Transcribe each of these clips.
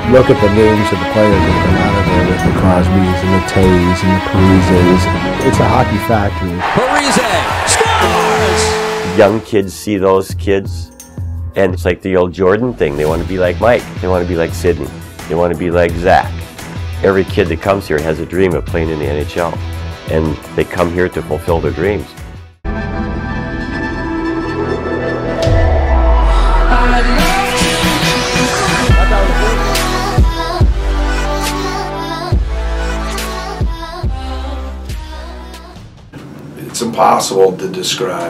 look at the names of the players that come out of there with the Crosbys and the Tays and the Parises. It's a hockey factory. Parise scores! Young kids see those kids, and it's like the old Jordan thing. They want to be like Mike. They want to be like Sidney. They want to be like Zach. Every kid that comes here has a dream of playing in the NHL, and they come here to fulfill their dreams. It's impossible to describe.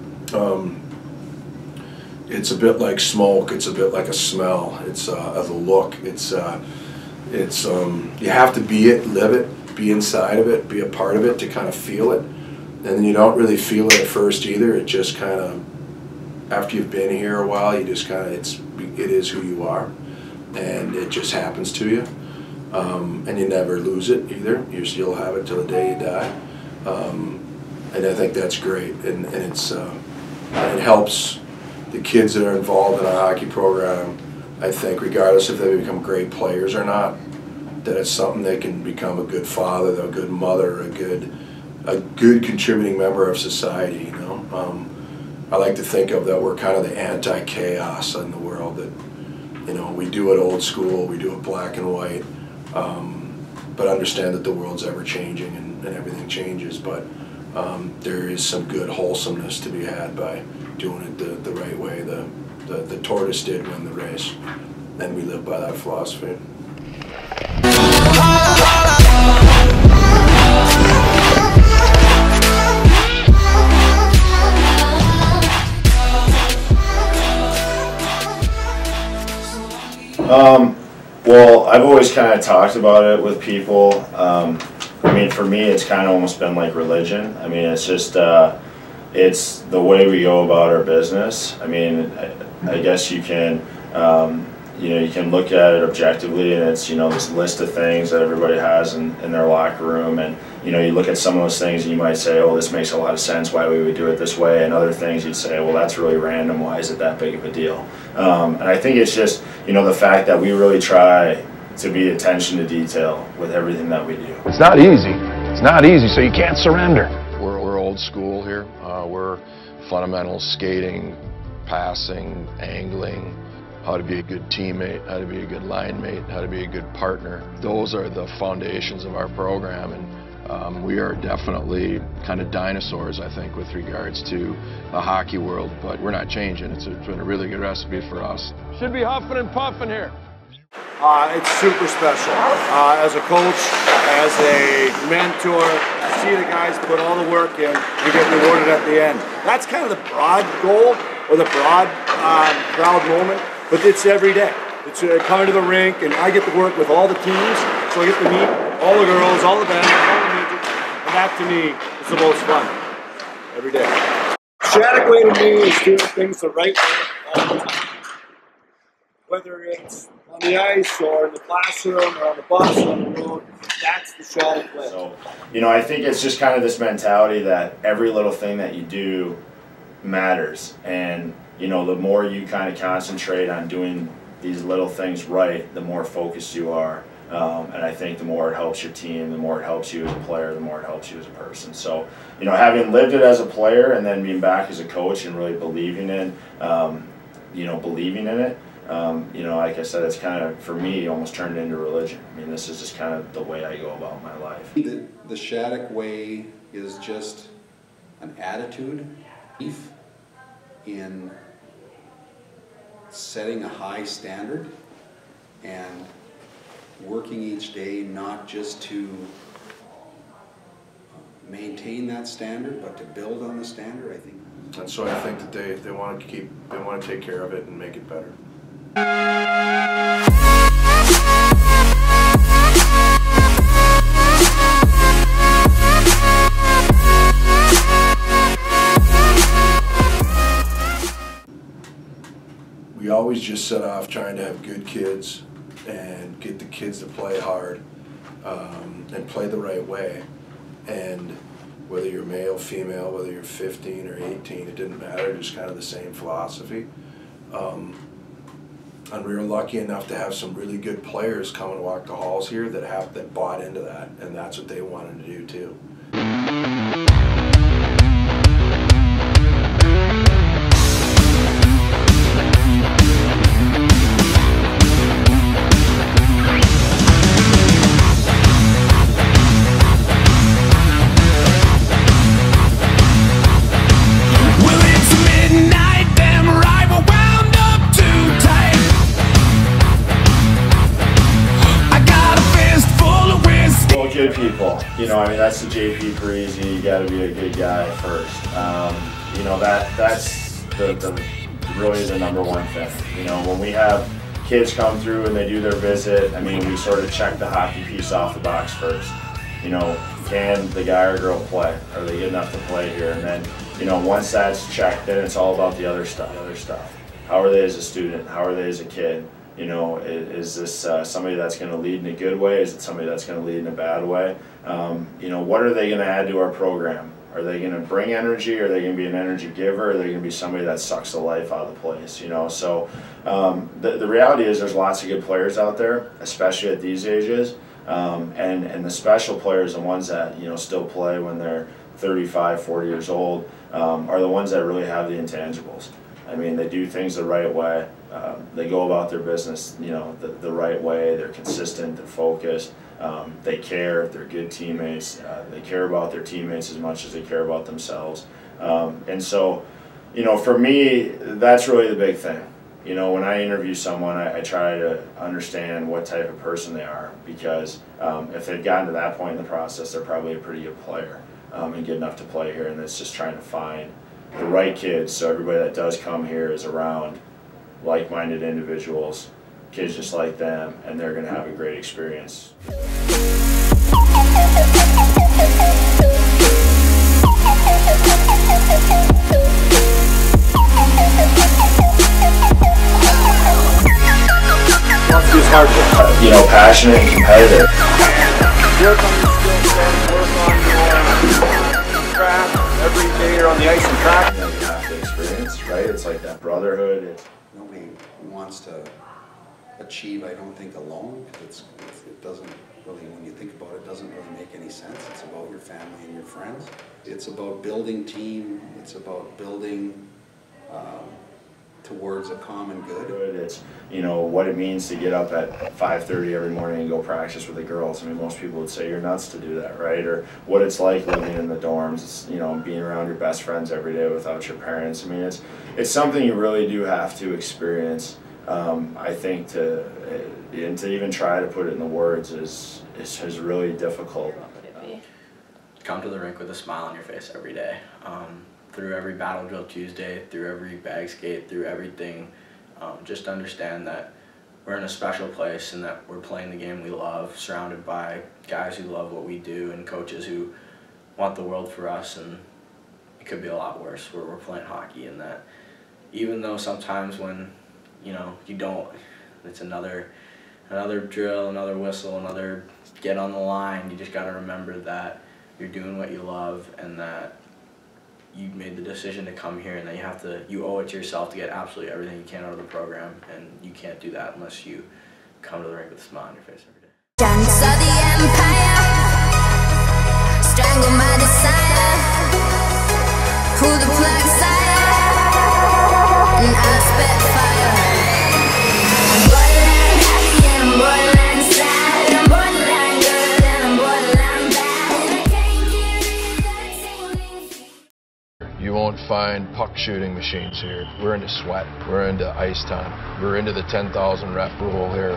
It's a bit like smoke. It's a bit like a smell. It's a look. It's you have to be it, live it, be inside of it, be a part of it to kind of feel it. And then you don't really feel it at first either. It just kind of, after you've been here a while, you just kind of, it is who you are, and it just happens to you. And you never lose it either. You'll have it till the day you die. And I think that's great, and it helps the kids that are involved in our hockey program. I think regardless if they become great players or not, that it's something they can become a good father, a good mother, a good contributing member of society. You know, I like to think of that we're kind of the anti-chaos in the world. That, you know, we do it old school, we do it black and white, but understand that the world's ever changing and everything changes. But there is some good wholesomeness to be had by doing it the right way. The tortoise did win the race, and we live by that philosophy. Well, I've always kind of talked about it with people. I mean, for me, it's kind of almost been like religion. I mean, it's just, it's the way we go about our business. I mean, I guess you can, you know, you can look at it objectively, and it's, you know, this list of things that everybody has in their locker room, and, you know, you look at some of those things and you might say, oh, this makes a lot of sense why we would do it this way, and other things you'd say, well, that's really random, why is it that big of a deal? And I think it's just, you know, the fact that we really try to be attention to detail with everything that we do. It's not easy. It's not easy, so you can't surrender. We're old school here. We're fundamentals, skating, passing, angling, how to be a good teammate, how to be a good line mate, how to be a good partner. Those are the foundations of our program, and we are definitely kind of dinosaurs, I think, with regards to the hockey world, but we're not changing. It's been a really good recipe for us. Should be huffing and puffing here. It's super special. As a coach, as a mentor, to see the guys put all the work in, you get rewarded at the end. That's kind of the broad goal, or the broad, proud moment, but it's every day. It's coming to the rink, and I get to work with all the teams, so I get to meet all the girls, all the bands, all the midgets, and that to me is the most fun, every day. Shattuck way to me is doing things the right way all the time. Whether it's on the ice or in the classroom or on the bus or on the road, that's the Shattuck way. So, you know, I think it's just kind of this mentality that every little thing that you do matters, and, you know, the more you kind of concentrate on doing these little things right, the more focused you are, and I think the more it helps your team, the more it helps you as a player, the more it helps you as a person. So, you know, having lived it as a player and then being back as a coach and really believing in, you know, believing in it, you know, like I said, it's kind of, for me, almost turned into religion. I mean, this is just kind of the way I go about my life. The Shattuck way is just an attitude in setting a high standard and working each day not just to maintain that standard, but to build on the standard, I think. And so I think that they want to take care of it and make it better. We always just set off trying to have good kids and get the kids to play hard and play the right way. And whether you're male, female, whether you're 15 or 18, it didn't matter, just kind of the same philosophy. And we were lucky enough to have some really good players come and walk the halls here that bought into that, and that's what they wanted to do too. Good people, you know, I mean, that's the JP Parisi. You got to be a good guy first. You know, that's really the number one thing. You know, when we have kids come through and they do their visit, I mean, we sort of check the hockey piece off the box first. You know, can the guy or girl play? Are they good enough to play here? And then, you know, once that's checked, then it's all about the other stuff. How are they as a student? How are they as a kid? You know, is this somebody that's going to lead in a good way? Is it somebody that's going to lead in a bad way? You know, what are they going to add to our program? Are they going to bring energy? Are they going to be an energy giver? Are they going to be somebody that sucks the life out of the place? You know, so the reality is there's lots of good players out there, especially at these ages. And the special players, the ones that, you know, still play when they're 35, 40 years old, are the ones that really have the intangibles. I mean, they do things the right way. They go about their business, you know, the right way. They're consistent. They're focused. They care. They're good teammates. They care about their teammates as much as they care about themselves. And so, you know, for me, that's really the big thing. You know, when I interview someone, I try to understand what type of person they are, because if they've gotten to that point in the process, they're probably a pretty good player and good enough to play here. And it's just trying to find the right kids, so everybody that does come here is around like-minded individuals, kids just like them, and they're going to have a great experience. It's hard, you know, passionate and competitive. Work on your skill set, work on your craft. Every day you're on the ice and track. You know, you have to experience, right? It's like that brotherhood. Nobody wants to achieve, I don't think, alone. It doesn't really, when you think about it, it doesn't really make any sense. It's about your family and your friends. It's about building team. It's about building towards a common good. It's, you know, what it means to get up at 5:30 every morning and go practice with the girls. I mean, most people would say you're nuts to do that, right? Or what it's like living in the dorms. It's, you know, being around your best friends every day without your parents. I mean, it's something you really do have to experience. I think to even try to put it in the words is really difficult. Come to the rink with a smile on your face every day. Through every battle drill Tuesday, through every bag skate, through everything, just understand that we're in a special place and that we're playing the game we love, surrounded by guys who love what we do and coaches who want the world for us, and it could be a lot worse where we're playing hockey, and that even though sometimes when, you know, you don't, it's another drill, another whistle, another get on the line, you just got to remember that you're doing what you love and that you made the decision to come here, and that you owe it to yourself to get absolutely everything you can out of the program, and you can't do that unless you come to the rink with a smile on your face every day. Dance of the empire, strangle my desire, pull the plug aside, and I spit fire. I'm borderline happy and I'm borderline sad, I'm borderline good and I'm borderline bad, and I can't get rid of that tingling. You won't find puck shooting machines here. We're into sweat. We're into ice time. We're into the 10,000 rep rule here.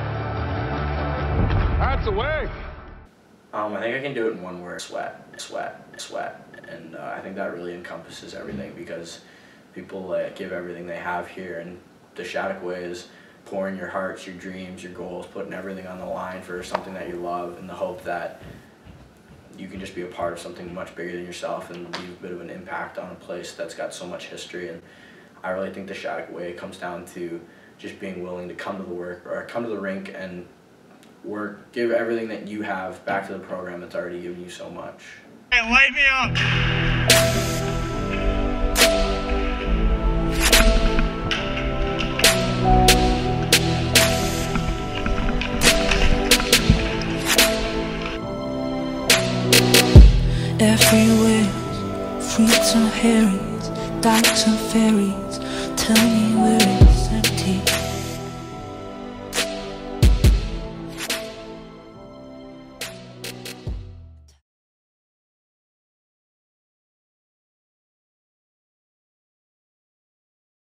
That's away. I think I can do it in one word: sweat, sweat, sweat. And I think that really encompasses everything, because people give everything they have here, and the Shattuck way is pouring your hearts, your dreams, your goals, putting everything on the line for something that you love, in the hope that you can just be a part of something much bigger than yourself and leave a bit of an impact on a place that's got so much history. And I really think the Shattuck way comes down to just being willing to come to the work, or come to the rink and work, give everything that you have back to the program that's already given you so much. Hey, light me up! everywhere. Fruits and herrings, dykes and ferries. Tell me